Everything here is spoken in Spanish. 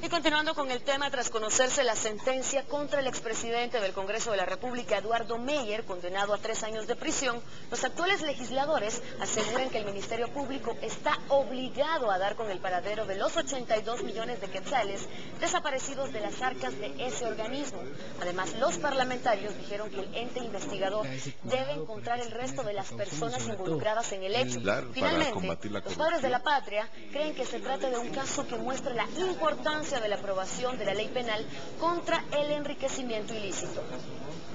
Y continuando con el tema, tras conocerse la sentencia contra el expresidente del Congreso de la República, Eduardo Meyer, condenado a 3 años de prisión, los actuales legisladores aseguran que el Ministerio Público está obligado a dar con el paradero de los 82 millones de quetzales desaparecidos de las arcas de ese organismo. Además, los parlamentarios dijeron que el ente investigador debe encontrar el resto de las personas involucradas en el hecho. Finalmente, los padres de la patria creen que se trata de un caso que muestra la importancia de la aprobación de la ley penal contra el enriquecimiento ilícito.